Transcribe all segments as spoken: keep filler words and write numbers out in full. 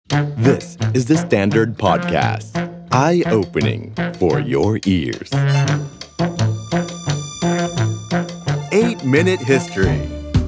This is the Standard Podcast. Eye-opening for your ears. eight minute History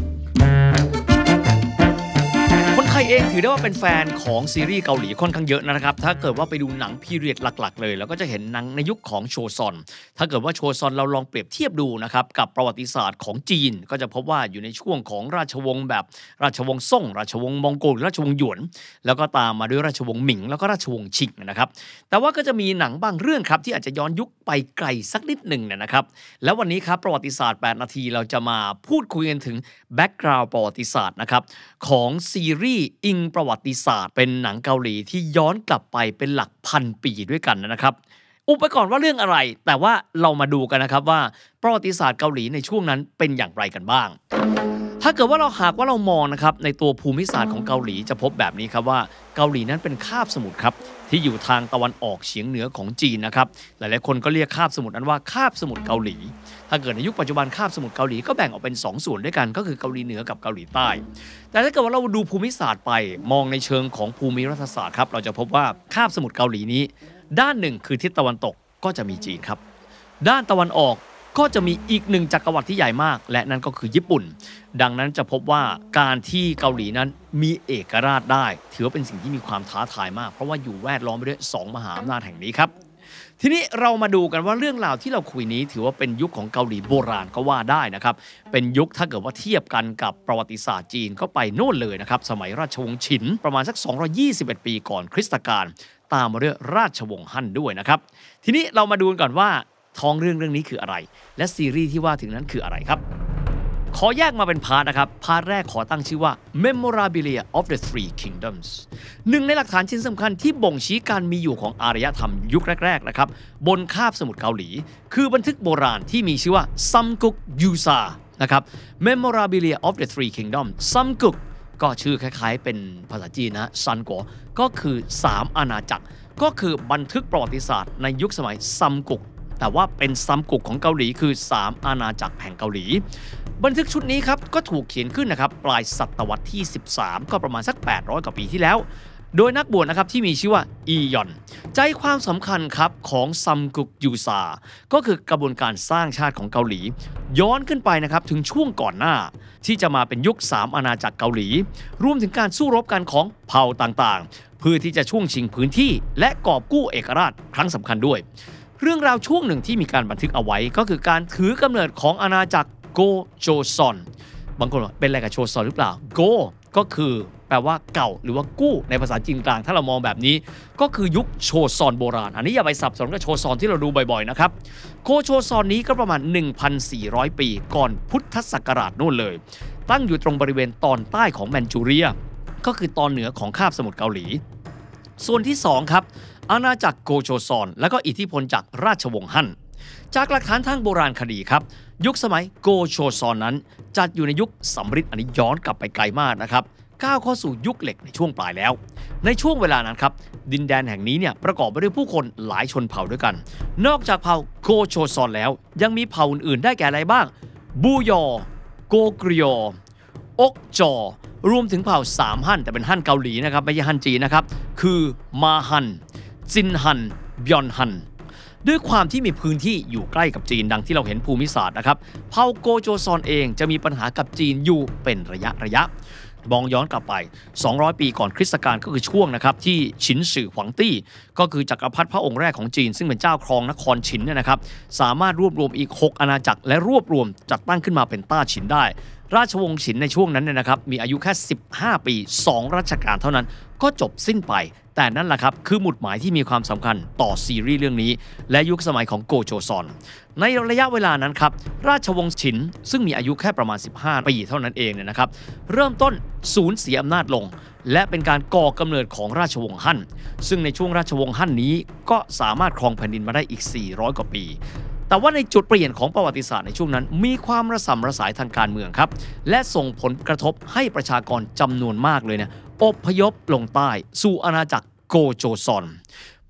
คนไทยเองถือได้ว่าเป็นแฟนของซีรีส์เกาหลีค่อนข้างเยอะนะครับถ้าเกิดว่าไปดูหนังพีเรียดหลักๆเลยเราก็จะเห็นหนังในยุคของโชซอนถ้าเกิดว่าโชซอนเราลองเปรียบเทียบดูนะครับกับประวัติศาสตร์ของจีนก็จะพบว่าอยู่ในช่วงของราชวงศ์แบบราชวงศ์ซ่งราชวงศ์มองโกลราชวงศ์หยวนแล้วก็ตามมาด้วยราชวงศ์หมิงแล้วก็ราชวงศ์ชิงนะครับแต่ว่าก็จะมีหนังบางเรื่องครับที่อาจจะย้อนยุคไปไกลสักนิดหนึ่งนะครับแล้ววันนี้ครับประวัติศาสตร์แปดนาทีเราจะมาพูดคุยกันถึงแบ็กกราวด์ประวัติศาสตร์นะครับของซีรีส์อิงประวัติศาสตร์เป็นหนังเกาหลีที่ย้อนกลับไปเป็นหลักพันปีด้วยกันนะครับอุบไปก่อนว่าเรื่องอะไรแต่ว่าเรามาดูกันนะครับว่าประวัติศาสตร์เกาหลีในช่วงนั้นเป็นอย่างไรกันบ้างถ้าเกิดว่าเราหากว่าเรามองนะครับในตัวภูมิศาสตร์ของเกาหลีจะพบแบบนี้ครับว่าเกาหลีนั้นเป็นคาบสมุทรครับที่อยู่ทางตะวันออกเฉียงเหนือของจีนนะครับหลายๆคนก็เรียกคาบสมุทรนั้นว่าคาบสมุทรเกาหลีถ้าเกิดในยุคปัจจุบันคาบสมุทรเกาหลีก็แบ่งออกเป็นสองส่วนด้วยกันก็คือเกาหลีเหนือกับเกาหลีใต้แต่ถ้าเกิดว่าเราดูภูมิศาสตร์ไปมองในเชิงของภูมิรัฐศาสตร์ครับเราจะพบว่าคาบสมุทรเกาหลีนี้ด้านหนึ่งคือทิศตะวันตกก็จะมีจีนครับด้านตะวันออกก็จะมีอีกหนึ่งจักรวรรดิที่ใหญ่มากและนั่นก็คือญี่ปุ่นดังนั้นจะพบว่าการที่เกาหลีนั้นมีเอกราชได้ถือว่าเป็นสิ่งที่มีความท้าทายมากเพราะว่าอยู่แวดล้อมไปด้วยสองมหาอำนาจแห่งนี้ครับทีนี้เรามาดูกันว่าเรื่องราวที่เราคุยนี้ถือว่าเป็นยุคของเกาหลีโบราณก็ว่าได้นะครับเป็นยุคถ้าเกิดว่าเทียบกันกับประวัติศาสตร์จีนก็ไปโน่นเลยนะครับสมัยราชวงศ์ฉินประมาณสักสองร้อยยี่สิบเอ็ดปีก่อนคริสตกาลตามมาด้วยราชวงศ์ฮั่นด้วยนะครับทีนี้เรามาดูกันก่อนว่าท้องเรื่องเรื่องนี้คืออะไรและซีรีส์ที่ว่าถึงนั้นคืออะไรครับขอแยกมาเป็นพาร์ทนะครับพาร์ทแรกขอตั้งชื่อว่า Memorabilia of the Three Kingdoms หนึ่งในหลักฐานชิ้นสำคัญที่บ่งชี้การมีอยู่ของอารยธรรมยุคแรกๆนะครับบนคาบสมุทรเกาหลีคือบันทึกโบราณที่มีชื่อว่าซัมกุกยูซานะครับ Memorabilia of the Three Kingdoms ซัมกุกก็ชื่อคล้ายๆเป็นภาษาจีนนะซันกัวก็คือสามอาณาจักรก็คือบันทึกประวัติศาสตร์ในยุคสมัยซัมกุกแต่ว่าเป็นซัมกุกของเกาหลีคือสามอาณาจักรแห่งเกาหลีบันทึกชุดนี้ครับก็ถูกเขียนขึ้นนะครับปลายศตวรรษที่สิบสามก็ประมาณสักแปดร้อยกว่าปีที่แล้วโดยนักบวชนะครับที่มีชื่อว่าอียอนใจความสำคัญครับของซัมกุกยูซาก็คือกระบวนการสร้างชาติของเกาหลีย้อนขึ้นไปนะครับถึงช่วงก่อนหน้าที่จะมาเป็นยุคสามอาณาจักรเกาหลีรวมถึงการสู้รบกันของเผ่าต่างๆเพื่อที่จะช่วงชิงพื้นที่และกอบกู้เอกราชครั้งสำคัญด้วยเรื่องราวช่วงหนึ่งที่มีการบันทึกเอาไว้ก็คือการถือกำเนิดของอาณาจักรโกโจซอนบางคนบอกเป็นอะไรกับโชซอนหรือเปล่าโกก็คือแปลว่าเก่าหรือว่ากู้ในภาษาจีนกลางถ้าเรามองแบบนี้ก็คือยุคโชซอนโบราณอันนี้อย่าไปสับสนกับโชซอนที่เราดูบ่อยๆนะครับโกโชซอนนี้ก็ประมาณ หนึ่งพันสี่ร้อย ปีก่อนพุทธศักราชนู่นเลยตั้งอยู่ตรงบริเวณตอนใต้ของแมนจูเรียก็คือตอนเหนือของคาบสมุทรเกาหลีส่วนที่สองครับอาณาจักรโกโชซอนและก็อิทธิพลจากราชวงศ์ฮั่นจากหลักฐานทางโบราณคดีครับยุคสมัยโกโชซอนนั้นจัดอยู่ในยุคสำริดอันนี้ย้อนกลับไปไกลมากนะครับก้าวเข้าสู่ยุคเหล็กในช่วงปลายแล้วในช่วงเวลานั้นครับดินแดนแห่งนี้เนี่ยประกอบไปด้วยผู้คนหลายชนเผ่าด้วยกันนอกจากเผ่าโกโชซอนแล้วยังมีเผ่าอื่นๆได้แก่อะไรบ้างบูยอโกกริโออกจอรวมถึงเผ่าสามฮั่นแต่เป็นฮั่นเกาหลีนะครับไม่ใช่ฮั่นจีนนะครับคือมาฮั่นจินฮั่นบยอนฮั่นด้วยความที่มีพื้นที่อยู่ใกล้กับจีนดังที่เราเห็นภูมิศาสตร์นะครับเผ่าโกโจซอนเองจะมีปัญหากับจีนอยู่เป็นระยะระยะมองย้อนกลับไปสองร้อยปีก่อนคริสตกาลก็คือช่วงนะครับที่ฉินสื่อหวังตี้ก็คือจักรพรรดิพระองค์แรกของจีนซึ่งเป็นเจ้าครองนครฉินเนี่ยนะครับสามารถรวบรวมอีกหกอาณาจักรและรวบรวมจัดตั้งขึ้นมาเป็นต้าฉินได้ราชวงศ์ฉินในช่วงนั้นเนี่ยนะครับมีอายุแค่สิบห้าปีสองรัชกาลเท่านั้นก็จบสิ้นไปแต่นั่นแหละครับคือหมุดหมายที่มีความสำคัญต่อซีรีส์เรื่องนี้และยุคสมัยของโกโจซอนในระยะเวลานั้นครับราชวงศ์ฉินซึ่งมีอายุแค่ประมาณสิบห้าปีเท่านั้นเองเนี่ยนะครับเริ่มต้นสูญเสียอำนาจลงและเป็นการก่อกำเนิดของราชวงศ์ฮั่นซึ่งในช่วงราชวงศ์ฮั่นนี้ก็สามารถครองแผ่นดินมาได้อีกสี่ร้อยกว่าปีแต่ว่าในจุดเปลี่ยนของประวัติศาสตร์ในช่วงนั้นมีความระส่ำระสายทางการเมืองครับและส่งผลกระทบให้ประชากรจำนวนมากเลยเนี่ยอพยพลงใต้สู่อาณาจักรโกโจซอน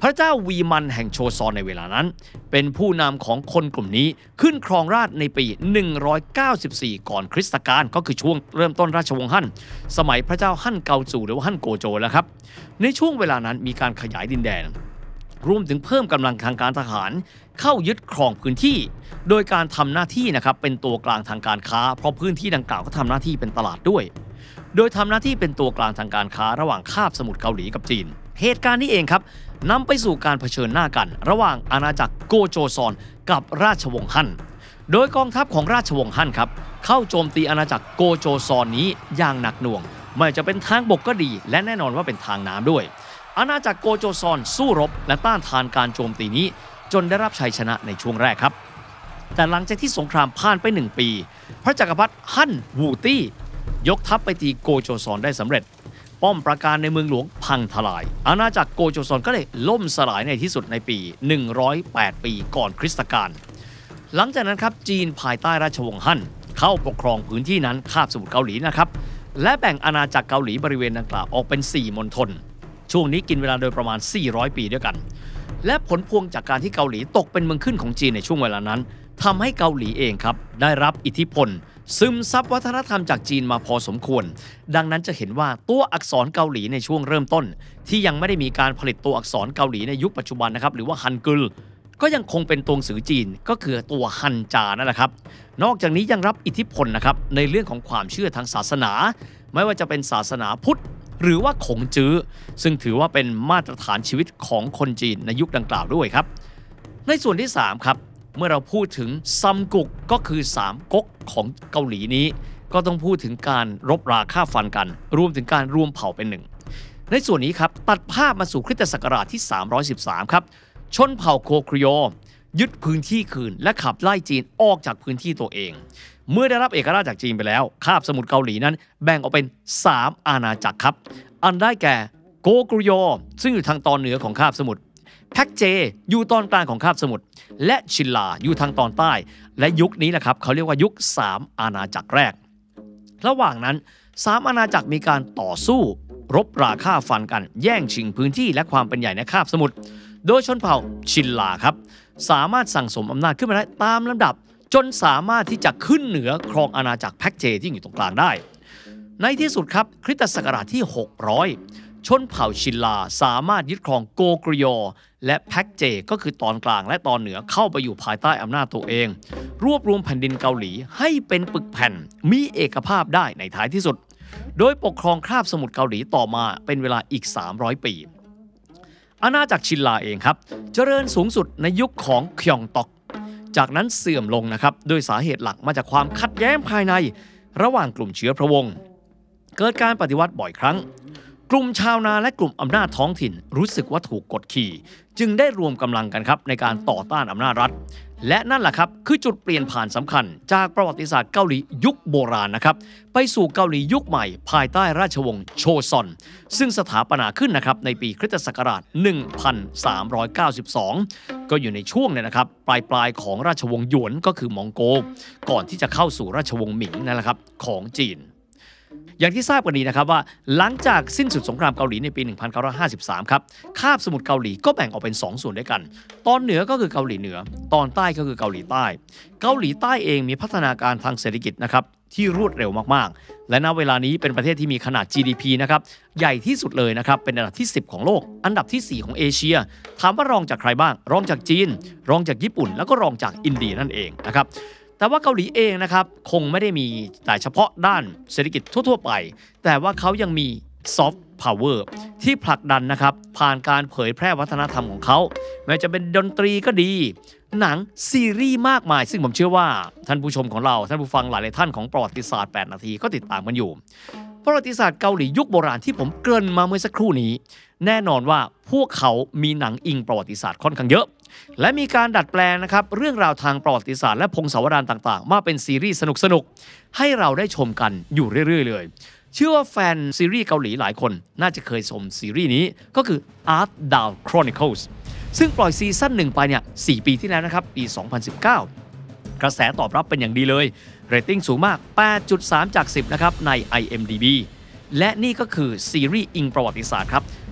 พระเจ้าวีมันแห่งโชซอนในเวลานั้นเป็นผู้นำของคนกลุ่มนี้ขึ้นครองราชย์ในปีหนึ่งร้อยเก้าสิบสี่ก่อนคริสตกาลก็คือช่วงเริ่มต้นราชวงศ์ฮั่นสมัยพระเจ้าฮั่นเกาจูหรือว่าฮั่นโกโจแล้วครับในช่วงเวลานั้นมีการขยายดินแดนรวมถึงเพิ่มกำลังทางการทหารเข้ายึดครองพื้นที่โดยการทำหน้าที่นะครับเป็นตัวกลางทางการค้าเพราะพื้นที่ดังกล่าวก็ทำหน้าที่เป็นตลาดด้วยโดยทำหน้าที่เป็นตัวกลางทางการค้าระหว่างคาบสมุทรเกาหลีกับจีนเหตุการณ์นี้เองครับนำไปสู่การเผชิญหน้ากันระหว่างอาณาจักรโกโจซอนกับราชวงศ์ฮั่นโดยกองทัพของราชวงศ์ฮั่นครับเข้าโจมตีอาณาจักรโกโจซอนนี้อย่างหนักหน่วงไม่ว่าจะเป็นทางบกก็ดีและแน่นอนว่าเป็นทางน้ำด้วยอาณาจักรโกโจซอนสู้รบและต้านทานการโจมตีนี้จนได้รับชัยชนะในช่วงแรกครับแต่หลังจากที่สงครามผ่านไปหนึ่งปีพระจักรพรรดิฮั่นวูตี้ยกทัพไปตีโกโจซอนได้สำเร็จป้อมปราการในเมืองหลวงพังทลายอาณาจักรโกโจซอนก็เลยล่มสลายในที่สุดในปีหนึ่งร้อยแปดปีก่อนคริสตกาลหลังจากนั้นครับจีนภายใต้ราชวงศ์ฮั่นเข้าปกครองพื้นที่นั้นคาบสมุทรเกาหลีนะครับและแบ่งอาณาจักรเกาหลีบริเวณดังกล่าวออกเป็นสี่มณฑลช่วงนี้กินเวลาโดยประมาณสี่ร้อยปีด้วยกันและผลพวงจากการที่เกาหลีตกเป็นเมืองขึ้นของจีนในช่วงเวลานั้นทำให้เกาหลีเองครับได้รับอิทธิพลซึมซับวัฒนธรรมจากจีนมาพอสมควรดังนั้นจะเห็นว่าตัวอักษรเกาหลีในช่วงเริ่มต้นที่ยังไม่ได้มีการผลิตตัวอักษรเกาหลีในยุคปัจจุบันนะครับหรือว่าฮันกึลก็ยังคงเป็นตัวหนังสือจีนก็คือตัวฮันจานั่นแหละครับนอกจากนี้ยังรับอิทธิพลนะครับในเรื่องของความเชื่อทางศาสนาไม่ว่าจะเป็นศาสนาพุทธหรือว่าขงจื้อซึ่งถือว่าเป็นมาตรฐานชีวิตของคนจีนในยุคดังกล่าวด้วยครับในส่วนที่สามครับเมื่อเราพูดถึงซัมกุกก็คือสามก๊กของเกาหลีนี้ก็ต้องพูดถึงการรบราฆ่าฟันกันรวมถึงการรวมเผ่าเป็นหนึ่งในส่วนนี้ครับตัดภาพมาสู่คริสตศักราชที่สามร้อยสิบสามครับชนเผ่าโคคริโอยึดพื้นที่คืนและขับไล่จีนออกจากพื้นที่ตัวเองเมื่อได้รับเอกราชจากจีนไปแล้วคาบสมุทรเกาหลีนั้นแบ่งออกเป็นสามอาณาจักรครับอันได้แก่โกกริโอซึ่งอยู่ทางตอนเหนือของคาบสมุทรแพ็กเจอยู่ตอนกลางของคาบสมุทรและชินลาอยู่ทางตอนใต้และยุคนี้แหละครับเขาเรียกว่ายุคสามอาณาจักรแรกระหว่างนั้นสามอาณาจักรมีการต่อสู้รบราฆ่าฟันกันแย่งชิงพื้นที่และความเป็นใหญ่ในคาบสมุทรโดยชนเผ่าชินลาครับสามารถสั่งสมอำนาจขึ้นมาได้ตามลำดับจนสามารถที่จะขึ้นเหนือครองอาณาจักรแพ็กเจที่อยู่ตรงกลางได้ในที่สุดครับคริสตศักราชที่หกร้อยชนเผ่าชินลาสามารถยึดครองโกกริโอและแพ็กเจก็คือตอนกลางและตอนเหนือเข้าไปอยู่ภายใต้อำนาจตัวเองรวบรวมแผ่นดินเกาหลีให้เป็นปึกแผ่นมีเอกภาพได้ในท้ายที่สุดโดยปกครองคาบสมุทรเกาหลีต่อมาเป็นเวลาอีกสามร้อยปีอาณาจักรชินลาเองครับเจริญสูงสุดในยุคของคยองต็อกจากนั้นเสื่อมลงนะครับโดยสาเหตุหลักมาจากความขัดแย้งภายในระหว่างกลุ่มเชื้อพระวงศ์เกิดการปฏิวัติบ่อยครั้งกลุ่มชาวนาและกลุ่มอำนาจท้องถิ่นรู้สึกว่าถูกกดขี่จึงได้รวมกำลังกันครับในการต่อต้านอำนาจรัฐและนั่นแหละครับคือจุดเปลี่ยนผ่านสำคัญจากประวัติศาสตร์เกาหลียุคโบราณนะครับไปสู่เกาหลียุคใหม่ภายใต้ราชวงศ์โชซอนซึ่งสถาปนาขึ้นนะครับในปีคริสตศักราชหนึ่งพันสามร้อยเก้าสิบสองก็อยู่ในช่วงเนี่ยนะครับปลายปลายของราชวงศ์หยวนก็คือมองโกก่อนที่จะเข้าสู่ราชวงศ์หมิงนั่นแหละครับของจีนอย่างที่ทราบกันดีนะครับว่าหลังจากสิ้นสุดสงครามเกาหลีในปีหนึ่งพันเก้าร้อยห้าสิบสามครับคาบสมุทรเกาหลีก็แบ่งออกเป็นสองส่วนด้วยกันตอนเหนือก็คือเกาหลีเหนือตอนใต้ก็คือเกาหลีใต้เกาหลีใต้เองมีพัฒนาการทางเศรษฐกิจนะครับที่รวดเร็วมากๆและณเวลานี้เป็นประเทศที่มีขนาด จี ดี พี นะครับใหญ่ที่สุดเลยนะครับเป็นอันดับที่สิบของโลกอันดับที่สี่ของเอเชียถามว่ารองจากใครบ้างรองจากจีนรองจากญี่ปุ่นแล้วก็รองจากอินเดียนั่นเองนะครับแต่ว่าเกาหลีเองนะครับคงไม่ได้มีแต่เฉพาะด้านเศรษฐกิจทั่วๆไปแต่ว่าเขายังมีซอฟต์พาวเวอร์ที่ผลักดันนะครับผ่านการเผยแพร่วัฒนธรรมของเขาไม่ว่าจะเป็นดนตรีก็ดีหนังซีรีส์มากมายซึ่งผมเชื่อว่าท่านผู้ชมของเราท่านผู้ฟังหลายๆท่านของประวัติศาสตร์แปดนาทีก็ติดตามกันอยู่ประวัติศาสตร์เกาหลียุคโบราณที่ผมเกริ่นมาเมื่อสักครู่นี้แน่นอนว่าพวกเขามีหนังอิงประวัติศาสตร์ค่อนข้างเยอะและมีการดัดแปลงนะครับเรื่องราวทางประวัติศาสตร์และพงศาวดารต่างๆมาเป็นซีรีส์สนุกๆให้เราได้ชมกันอยู่เรื่อยๆเลยเชื่อว่าแฟนซีรีส์เกาหลีหลายคนน่าจะเคยชมซีรีส์นี้ก็คือ Art Down Chronicles ซึ่งปล่อยซีซั่นหนึ่งไปเนี่ยสี่ปีที่แล้วนะครับปีสองพันสิบเก้ากระแสตอบรับเป็นอย่างดีเลยเรตติ้งสูงมาก แปดจุดสาม จากสิบนะครับใน ไอ เอ็ม ดี บี และนี่ก็คือซีรีส์อิงประวัติศาสตร์ครับ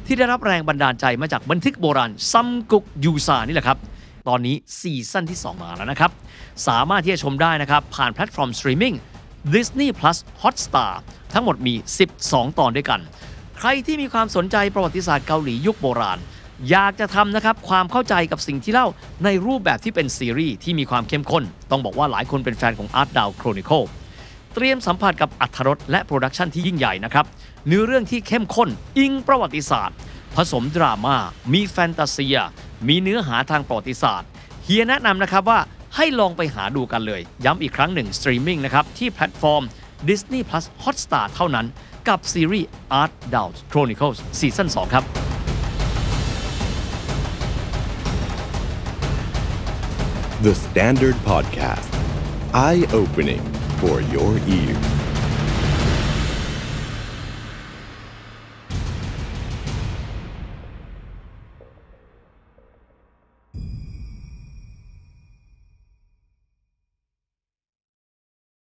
ที่ได้รับแรงบันดาลใจมาจากบันทึกโบราณซัมกุกยูซานี่แหละครับตอนนี้ซีซั่นที่สองมาแล้วนะครับสามารถที่จะชมได้นะครับผ่านแพลตฟอร์มสตรีมมิ่ง Disney Plus Hotstar ทั้งหมดมีสิบสองตอนด้วยกันใครที่มีความสนใจประวัติศาสตร์เกาหลียุคโบราณอยากจะทำนะครับความเข้าใจกับสิ่งที่เล่าในรูปแบบที่เป็นซีรีส์ที่มีความเข้มข้นต้องบอกว่าหลายคนเป็นแฟนของ Art Down Chronicle เตรียมสัมผัสกับอรรถรสและโปรดักชันที่ยิ่งใหญ่นะครับเนื้อเรื่องที่เข้มข้นอิงประวัติศาสตร์ผสมดราม่ามีแฟนตาเซียมีเนื้อหาทางประวัติศาสตร์เฮียแนะนำนะครับว่าให้ลองไปหาดูกันเลยย้ำอีกครั้งหนึ่งสตรีมมิ่งนะครับที่แพลตฟอร์ม Disney Plus Hotstar เท่านั้นกับซีรีส์ Art Down Chronicles ซีซั่นสองครับ The Standard Podcast Eye Opening for your ears